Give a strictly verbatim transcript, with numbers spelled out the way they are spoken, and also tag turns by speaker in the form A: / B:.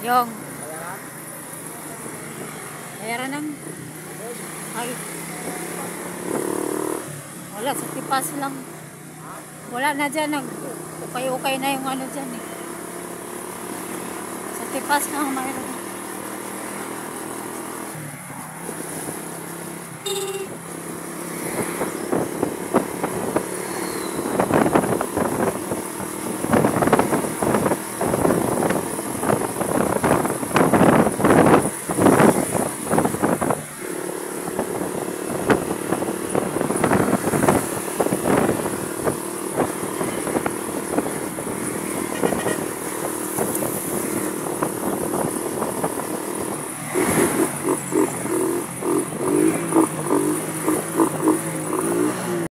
A: Yung. Bayaran ng. Ay. Wala, sa tipas lang. Wala na dyan. Nag-ukay-ukay na yung ano dyan eh. Sa tipas lang mayroon.